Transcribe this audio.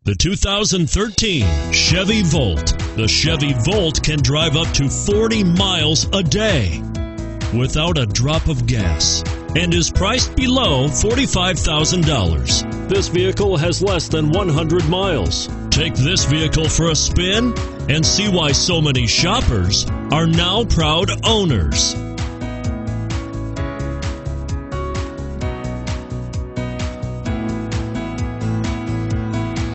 The 2013 Chevy Volt. The Chevy Volt can drive up to 40 miles a day without a drop of gas and is priced below $45,000. This vehicle has less than 100 miles. Take this vehicle for a spin and see why so many shoppers are now proud owners.